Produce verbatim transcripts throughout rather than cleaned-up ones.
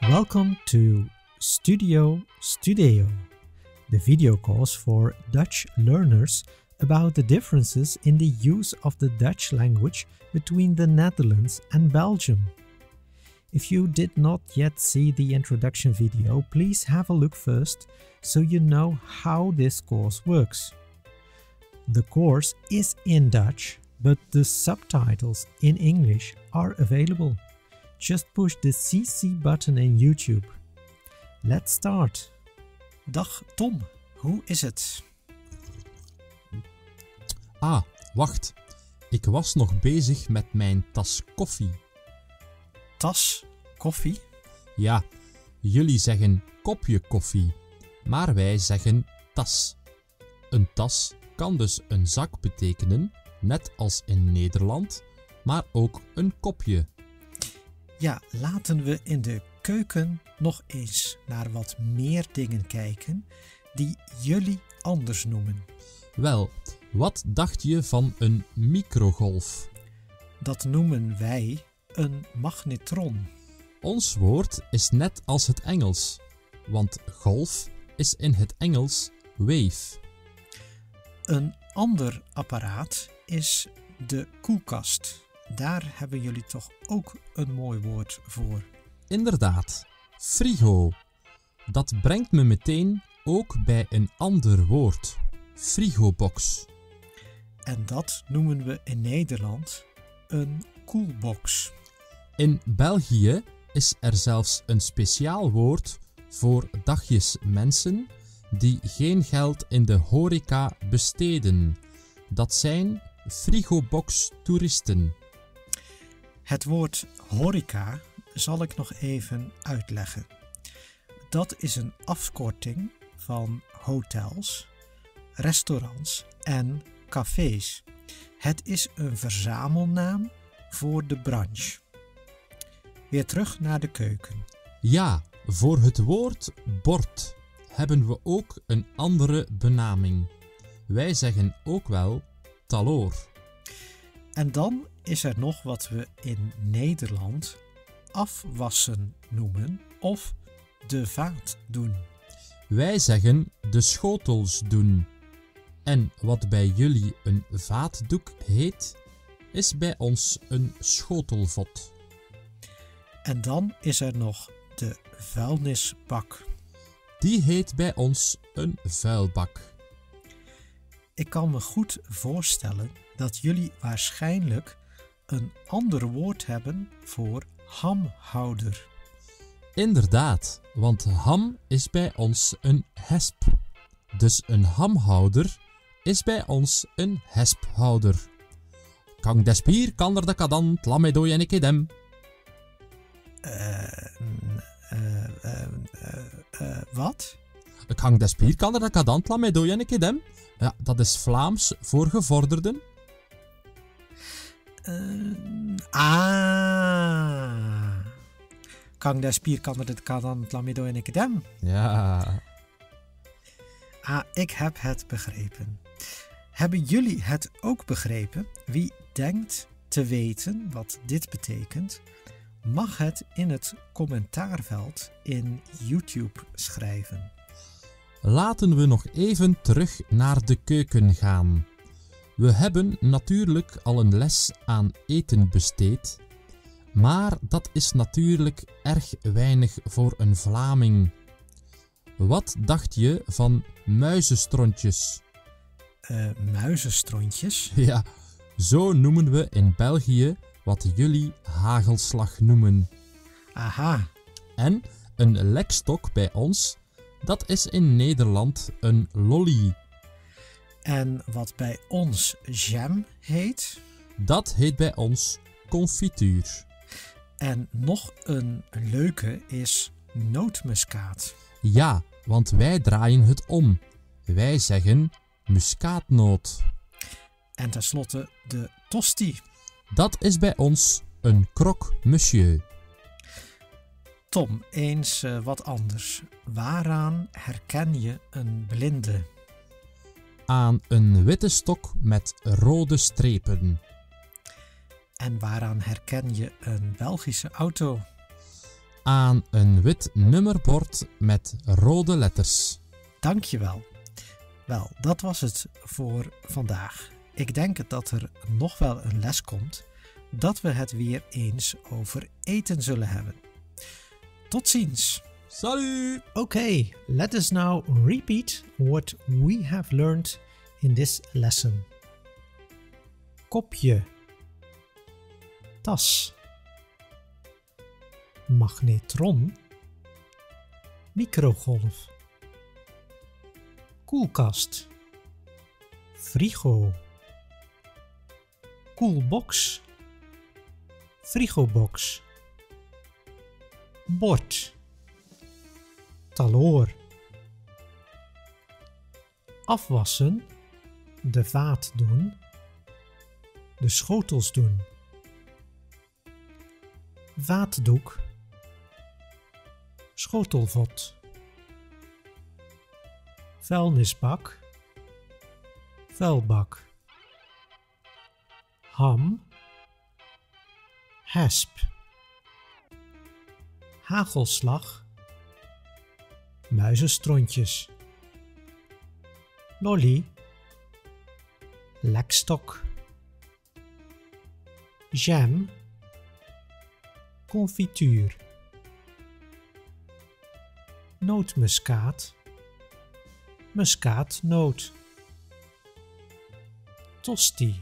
Welcome to Studio Studio, the video course for Dutch learners about the differences in the use of the Dutch language between the Netherlands and Belgium. If you did not yet see the introduction video, please have a look first so you know how this course works. The course is in Dutch, but the subtitles in English are available. Just push the C C button in YouTube. Let's start. Dag Tom, hoe is het? Ah, wacht. Ik was nog bezig met mijn tas koffie. Tas koffie? Ja, jullie zeggen kopje koffie, maar wij zeggen tas. Een tas kan dus een zak betekenen, net als in Nederland, maar ook een kopje. Ja, laten we in de keuken nog eens naar wat meer dingen kijken die jullie anders noemen. Wel, wat dacht je van een microgolf? Dat noemen wij een magnetron. Ons woord is net als het Engels, want golf is in het Engels wave. Een ander apparaat is de koelkast. Daar hebben jullie toch ook een mooi woord voor. Inderdaad, frigo. Dat brengt me meteen ook bij een ander woord, frigobox. En dat noemen we in Nederland een koelbox. In België is er zelfs een speciaal woord voor dagjes mensen die geen geld in de horeca besteden. Dat zijn frigobox-toeristen. Het woord horeca zal ik nog even uitleggen. Dat is een afkorting van hotels, restaurants en cafés. Het is een verzamelnaam voor de branche. Weer terug naar de keuken. Ja, voor het woord bord hebben we ook een andere benaming. Wij zeggen ook wel taloor. En dan is er nog wat we in Nederland afwassen noemen of de vaat doen. Wij zeggen de schotels doen. En wat bij jullie een vaatdoek heet, is bij ons een schotelvot. En dan is er nog de vuilnisbak. Die heet bij ons een vuilbak. Ik kan me goed voorstellen dat jullie waarschijnlijk een ander woord hebben voor hamhouder. Inderdaad, want ham is bij ons een hesp. Dus een hamhouder is bij ons een hesphouder. Kang despier kan er de kadant, laat mij dooi en ik edem. Eh, uh, uh, uh, uh, wat? Kang despier kan er de kadant, laat mij dooi en ik edem. Ja, dat is Vlaams voor gevorderden. Uh, ah. Kang der spier kan er het kadant, laat mij dooi en ik edem. Ja. Ah, ik heb het begrepen. Hebben jullie het ook begrepen? Wie denkt te weten wat dit betekent, mag het in het commentaarveld in YouTube schrijven. Laten we nog even terug naar de keuken gaan. We hebben natuurlijk al een les aan eten besteed, maar dat is natuurlijk erg weinig voor een Vlaming. Wat dacht je van muizenstrontjes? Uh, muizenstrontjes? Ja, zo noemen we in België wat jullie hagelslag noemen. Aha. En een lekstok bij ons, dat is in Nederland een lolly. En wat bij ons jam heet? Dat heet bij ons confituur. En nog een leuke is nootmuskaat. Ja, want wij draaien het om. Wij zeggen muskaatnoot. En tenslotte de tosti. Dat is bij ons een croque monsieur. Tom, eens uh, wat anders. Waaraan herken je een blinde? Aan een witte stok met rode strepen. En waaraan herken je een Belgische auto? aan een wit nummerbord met rode letters. Dankjewel. Wel, dat was het voor vandaag. Ik denk dat er nog wel een les komt, dat we het weer eens over eten zullen hebben. Tot ziens! Salut! Okay, let us now repeat what we have learned in this lesson. Kopje, tas, magnetron, microgolf, koelkast, frigo, koelbox, frigobox, bord, taloor, afwassen, de vaat doen, de schotels doen, vaatdoek, schotelvot, vuilnisbak, vuilbak, ham, hesp, hagelslag, muizenstrontjes, lolly, lekstok, jam, confituur, nootmuskaat, muskaatnoot, tosti,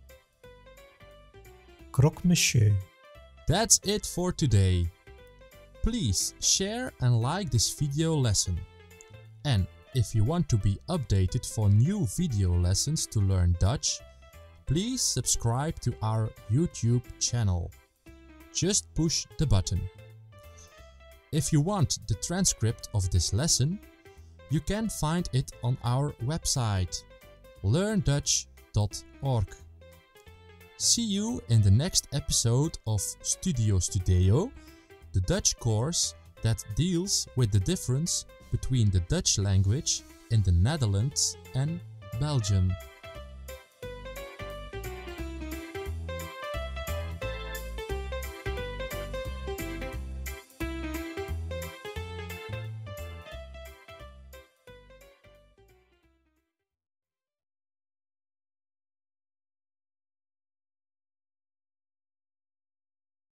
croque monsieur. That's it for today. Please share and like this video lesson. And if you want to be updated for new video lessons to learn Dutch, please subscribe to our YouTube channel. Just push the button. If you want the transcript of this lesson, you can find it on our website learn dutch dot org. See you in the next episode of Studio Studio, the Dutch course that deals with the difference between the Dutch language in the Netherlands and Belgium.